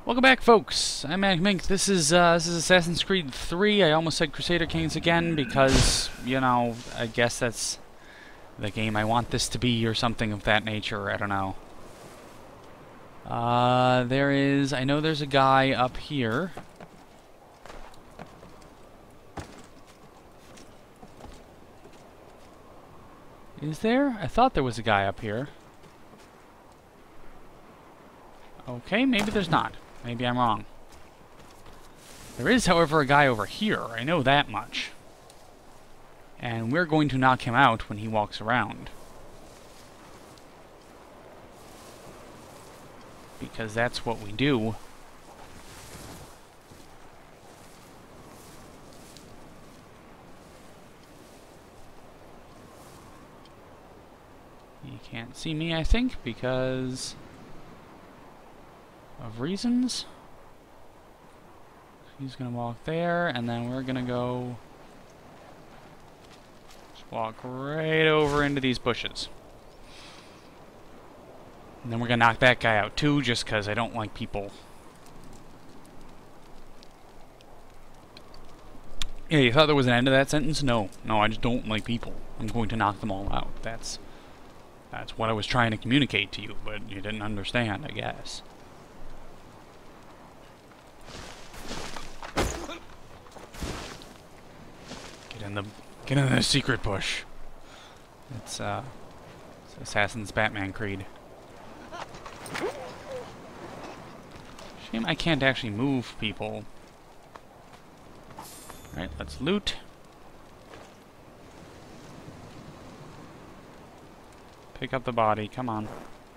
Welcome back, folks. I'm Mink. This is Assassin's Creed 3. I almost said Crusader Kings again because, you know, I guess that's the game I want this to be or something of that nature. I don't know. I know there's a guy up here. Is there? I thought there was a guy up here. Okay, maybe there's not. Maybe I'm wrong. There is, however, a guy over here. I know that much. And we're going to knock him out when he walks around. Because that's what we do. He can't see me, I think, because of reasons. He's gonna walk there, and then we're gonna go just walk right over into these bushes. And then we're gonna knock that guy out too, just because I don't like people. Yeah, you thought there was an end to that sentence? No. No, I just don't like people. I'm going to knock them all out. That's what I was trying to communicate to you, but you didn't understand, I guess. Get in the secret bush. It's Assassin's Batman Creed. Shame I can't actually move people. Alright, let's loot. Pick up the body, come on.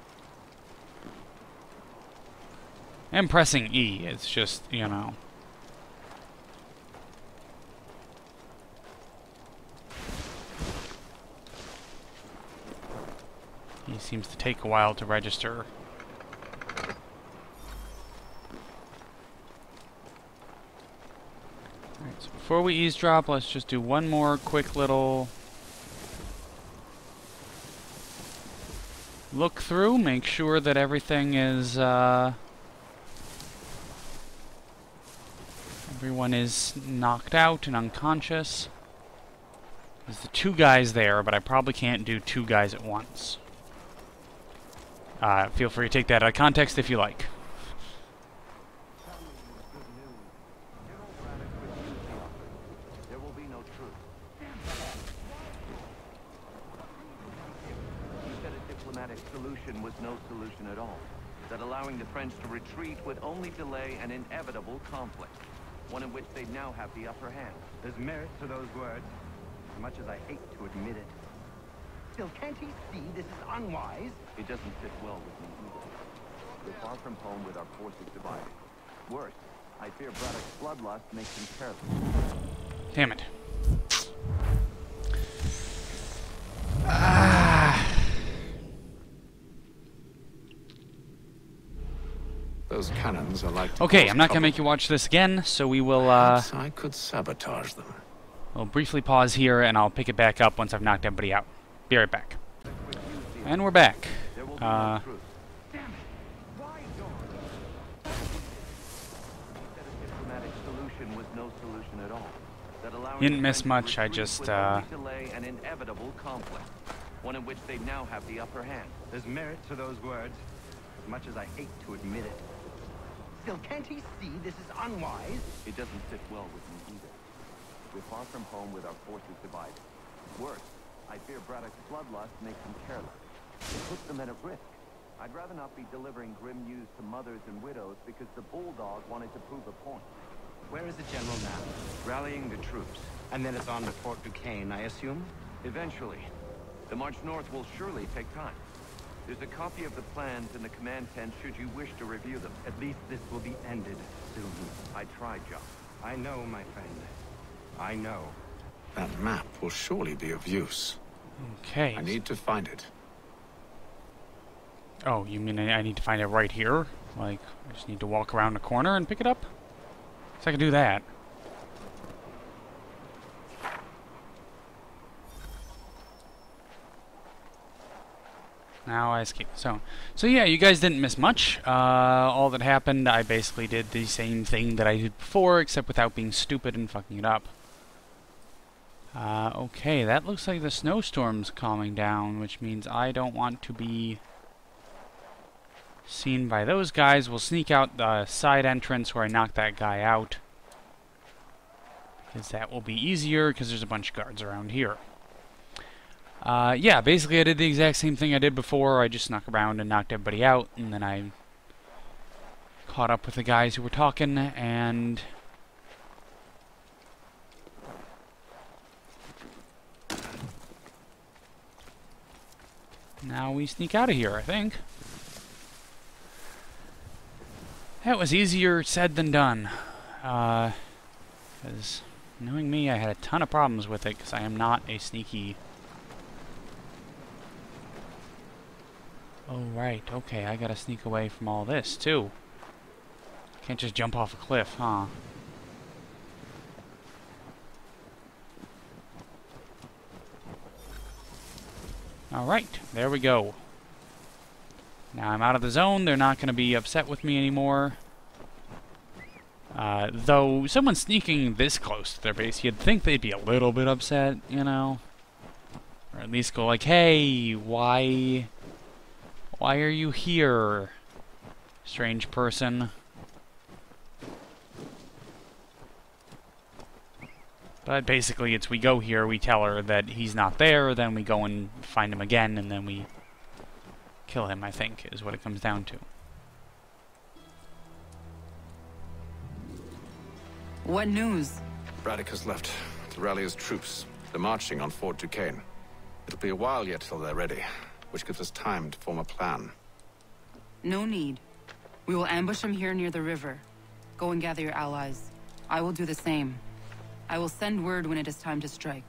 I'm pressing E, it's just, you know. He seems to take a while to register. Alright, so before we eavesdrop, let's just do one more quick little look through, make sure that everything is, everyone is knocked out and unconscious. There's the two guys there, but I probably can't do two guys at once. Feel free to take that out of context if you like. There will be no truth. You said a diplomatic solution was no solution at all. That allowing the French to retreat would only delay an inevitable conflict. One in which they now have the upper hand. There's merit to those words, as much as I hate to admit it. Still, can't he see this is unwise? It doesn't fit well with me either. We're far from home with our forces divided. Worse, I fear Braddock's bloodlust makes him careless. Damn it. Those cannons are like to Okay, cause I'm not gonna trouble. make you watch this again, so we will, Perhaps I could sabotage them. we'll briefly pause here, and I'll pick it back up once I've knocked everybody out. Be right back. And we're back. There will be no truth. Said a diplomatic solution was no solution at all. That allowing Didn't the miss French to much, I retreat just, would only delay an inevitable conflict. One in which they now have the upper hand. There's merit to those words, as much as I hate to admit it. Still, can't he see this is unwise? It doesn't fit well with me either. We're far from home with our forces divided. Worse, I fear Braddock's bloodlust makes him careless. It puts them at risk. I'd rather not be delivering grim news to mothers and widows because the Bulldog wanted to prove a point. Where is the general now? Rallying the troops. And then it's on to Fort Duquesne, I assume? Eventually. The march north will surely take time. There's a copy of the plans in the command tent should you wish to review them. At least this will be ended soon. I tried, John. I know, my friend. I know. That map will surely be of use. Okay. I need to find it. Oh, you mean I need to find it right here? Like, I just need to walk around the corner and pick it up? So I can do that. Now I escaped the zone. So yeah, you guys didn't miss much. All that happened, I basically did the same thing that I did before, except without being stupid and fucking it up. Okay, that looks like the snowstorm's calming down, which means I don't want to be seen by those guys. We'll sneak out the side entrance where I knocked that guy out, because that will be easier, because there's a bunch of guards around here. Yeah, basically I did the exact same thing I did before. I just snuck around and knocked everybody out, and then I caught up with the guys who were talking, and now we sneak out of here, I think. That was easier said than done. Because knowing me, I had a ton of problems with it, because I am not a sneaky... Oh, right. Okay, I gotta sneak away from all this, too. Can't just jump off a cliff, huh? Alright, there we go. Now I'm out of the zone. They're not gonna be upset with me anymore. Though, someone sneaking this close to their base, you'd think they'd be a little bit upset, you know? Or at least go like, hey, why are you here, strange person? But basically, it's we go here, we tell her that he's not there, then we go and find him again, and then we kill him, I think, is what it comes down to. What news? Braddock has left to rally his troops. They're marching on Fort Duquesne. It'll be a while yet till they're ready, which gives us time to form a plan. No need. We will ambush him here near the river. Go and gather your allies. I will do the same. I will send word when it is time to strike.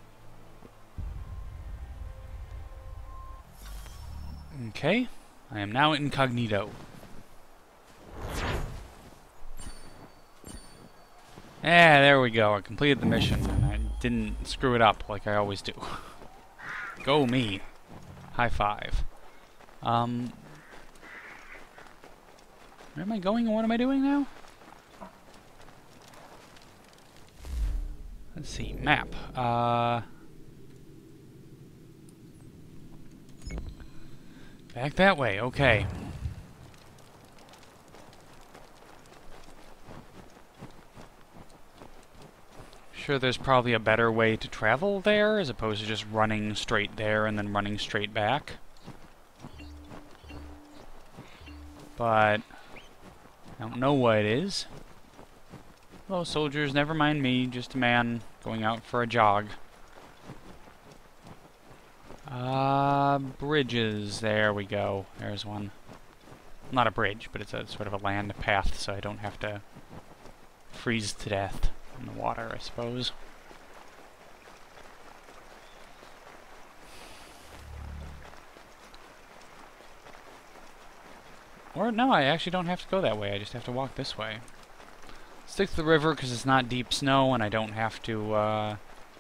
Okay. I am now incognito. Yeah, there we go. I completed the mission, and I didn't screw it up like I always do. Go me. High five. Where am I going and what am I doing now? Let's see. Map. Back that way. Okay. Sure, there's probably a better way to travel there as opposed to just running straight there and then running straight back. But I don't know what it is. Hello, soldiers. Never mind me. Just a man going out for a jog. Bridges. There we go. There's one. Not a bridge, but it's a sort of a land path, so I don't have to freeze to death in the water, I suppose. Or, no, I actually don't have to go that way. I just have to walk this way. Stick to the river because it's not deep snow and I don't have to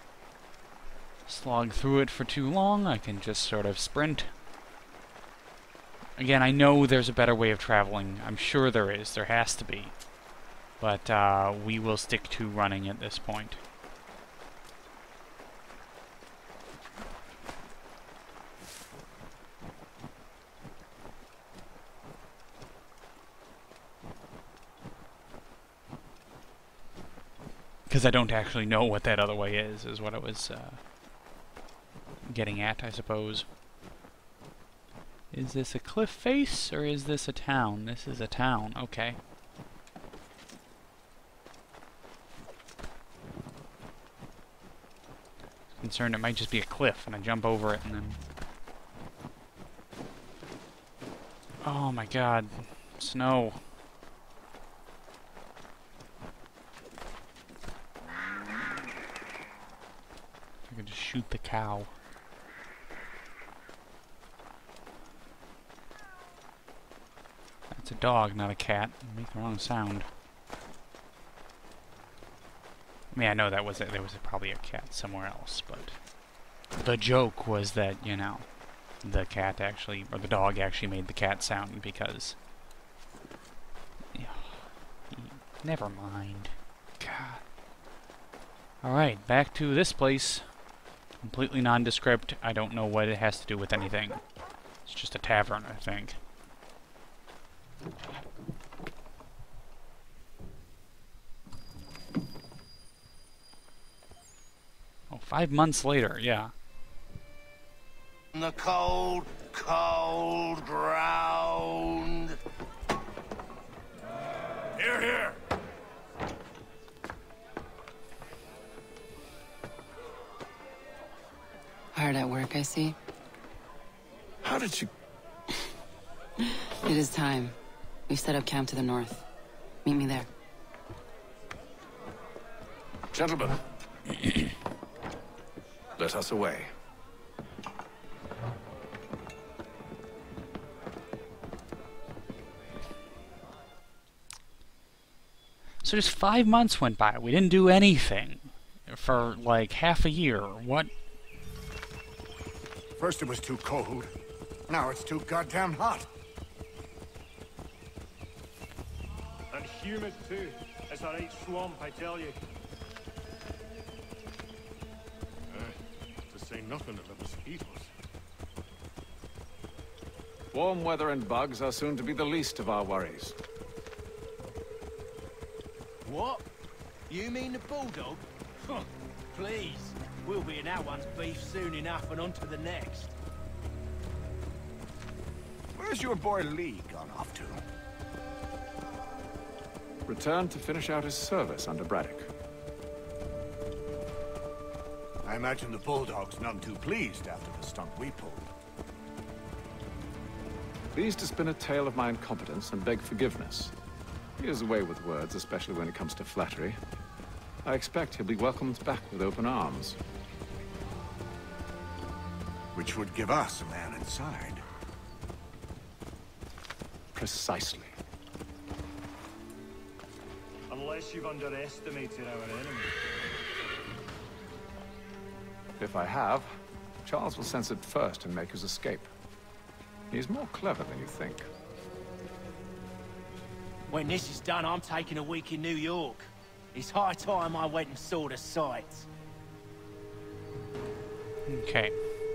slog through it for too long. I can just sort of sprint. Again, I know there's a better way of traveling. I'm sure there is. There has to be. But we will stick to running at this point. Because I don't actually know what that other way is what I was getting at, I suppose. Is this a cliff face, or is this a town? This is a town, okay. Concerned it might just be a cliff, and I jump over it, and then... Oh my god. Snow. I could just shoot the cow. That's a dog, not a cat. Make the wrong sound. I mean, I know that was there was probably a cat somewhere else, but the joke was that, you know, the cat actually, or the dog actually made the cat sound, because... Never mind. God. Alright, back to this place. Completely nondescript. I don't know what it has to do with anything. It's just a tavern, I think. Oh, 5 months later, yeah. The cold, cold ground. Here, here. Hard at work, I see. How did you... It is time. We've set up camp to the north. Meet me there. Gentlemen. Let us away. So just 5 months went by. We didn't do anything for like half a year. What? First it was too cold. Now it's too goddamn hot. And humid too. It's a right swamp, I tell you. To say nothing of the mosquitoes. Warm weather and bugs are soon to be the least of our worries. What? You mean the bulldog? Huh, please. We'll be in that one's beef soon enough and on to the next. Where's your boy Lee gone off to? Returned to finish out his service under Braddock. I imagine the bulldog's none too pleased after the stunt we pulled. Pleased to spin a tale of my incompetence and beg forgiveness. He is away with words, especially when it comes to flattery. I expect he'll be welcomed back with open arms. Which would give us a man inside. Precisely. Unless you've underestimated our enemy. If I have, Charles will sense it first and make his escape. He's more clever than you think. When this is done, I'm taking a week in New York. It's high time I went and saw the sights. Okay.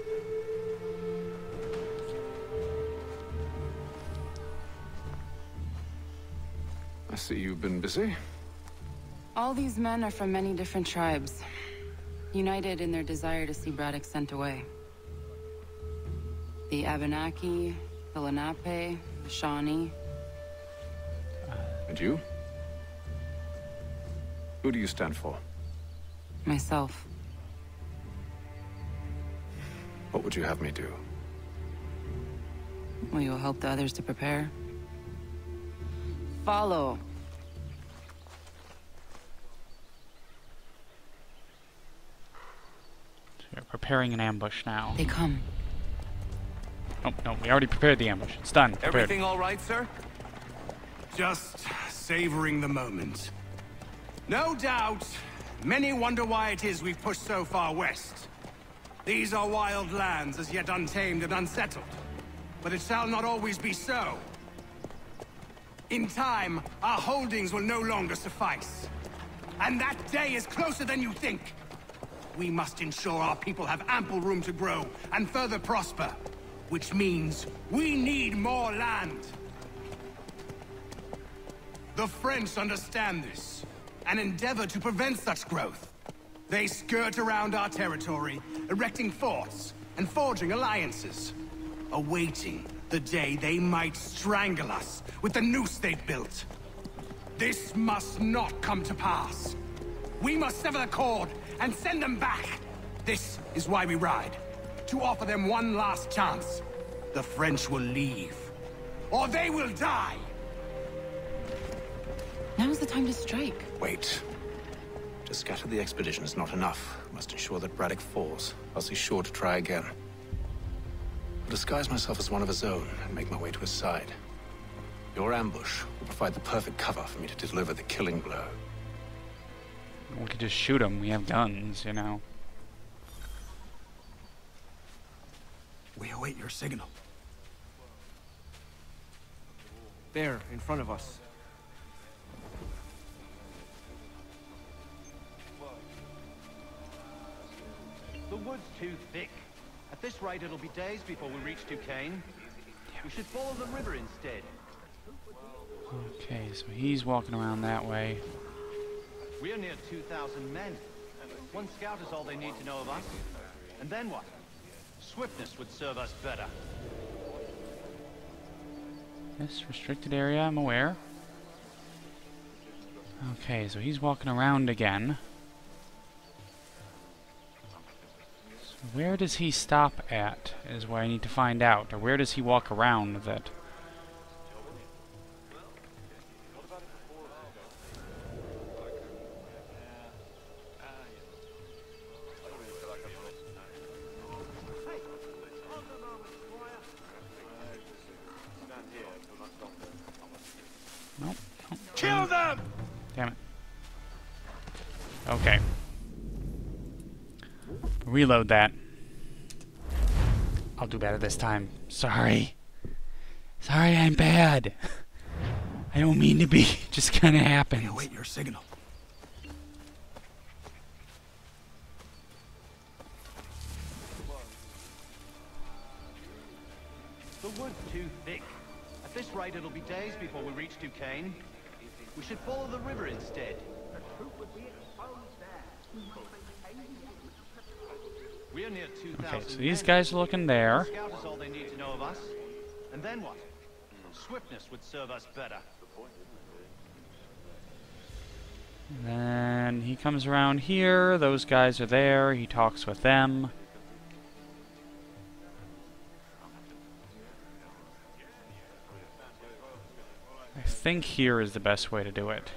I see you've been busy. All these men are from many different tribes, united in their desire to see Braddock sent away. The Abenaki, the Lenape, the Shawnee. And you? Who do you stand for? Myself. What would you have me do? Will you help the others to prepare? Follow. So we're preparing an ambush now. They come. Oh, no, we already prepared the ambush. It's done. Prepared. Everything all right, sir? Just savoring the moment. No doubt, many wonder why it is we've pushed so far west. These are wild lands, as yet untamed and unsettled. But it shall not always be so. In time, our holdings will no longer suffice. And that day is closer than you think. We must ensure our people have ample room to grow and further prosper. Which means we need more land. The French understand this, and endeavor to prevent such growth. They skirt around our territory, erecting forts and forging alliances, awaiting the day they might strangle us with the noose they've built. This must not come to pass. We must sever the cord and send them back. This is why we ride, to offer them one last chance. The French will leave, or they will die. Now's the time to strike. Wait. To scatter the expedition is not enough. We must ensure that Braddock falls, else he's sure to try again. I'll disguise myself as one of his own and make my way to his side. Your ambush will provide the perfect cover for me to deliver the killing blow. We could just shoot him. We have guns, you know. We await your signal. There, in front of us. The wood's too thick. At this rate, it'll be days before we reach Duquesne. We should follow the river instead. Okay, so he's walking around that way. We're near 2,000 men. One scout is all they need to know of us. And then what? Swiftness would serve us better. Yes, restricted area, I'm aware. Okay, so he's walking around again. So where does he stop at, is what I need to find out. Or where does he walk around that... Nope. Kill them! Damn it. Okay. Reload that. I'll do better this time. Sorry. Sorry, I'm bad. I don't mean to be. Just kind of happens. We await your signal. The wood's too thick. At this rate, it'll be days before we reach Duquesne. We should follow the river instead. We're near 2,000. Okay, so these guys are looking there. Scout is all they need to know of us. And then what? Swiftness would serve us better. And then he comes around here. Those guys are there. He talks with them. I think here is the best way to do it.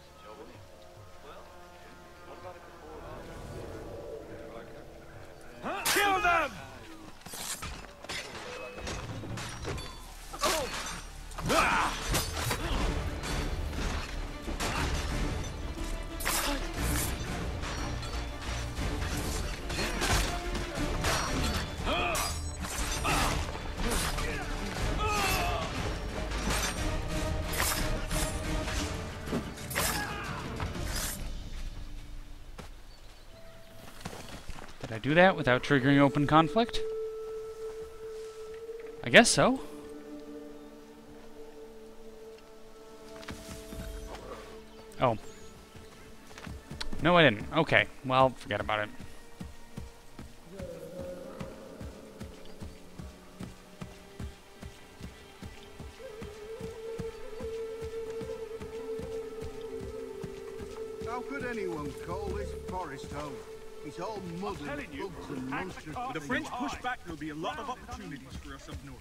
Kill them! Did I do that without triggering open conflict? I guess so. Oh. No, I didn't. Okay. Well, forget about it. How could anyone call this forest home? It's all mud and bugs and monsters. With the French push back, there'll be a lot of opportunities for us up north.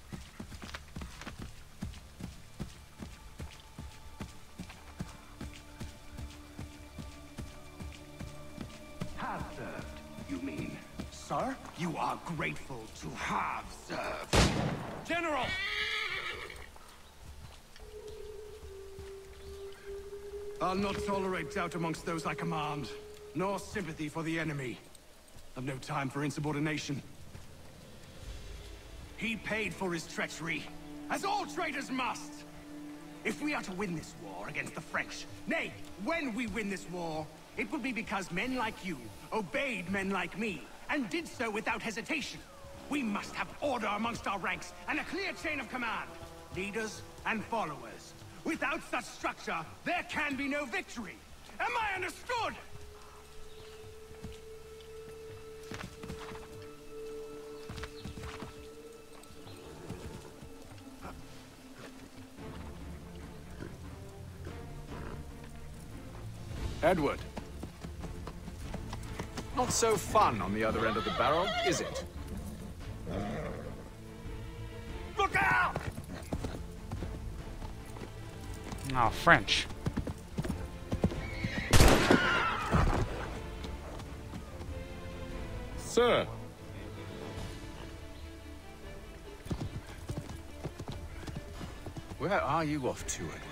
Have served, you mean? Sir, you are grateful to have served. General! I'll not tolerate doubt amongst those I command, nor sympathy for the enemy. I've no time for insubordination. He paid for his treachery, as all traitors must. If we are to win this war against the French, nay, when we win this war, it will be because men like you obeyed men like me, and did so without hesitation. We must have order amongst our ranks, and a clear chain of command. Leaders and followers. Without such structure, there can be no victory. Am I understood? Edward. Not so fun on the other end of the barrel, is it? Look out! Oh, French. Sir. Where are you off to, Edward?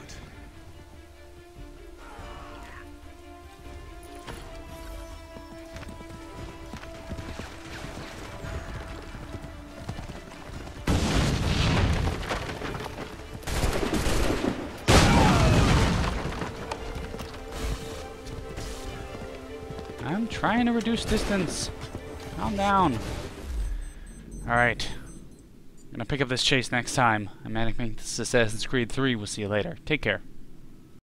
I'm trying to reduce distance. Calm down. Alright. I'm gonna pick up this chase next time. I'm Manic Mink. This is Assassin's Creed 3. We'll see you later. Take care.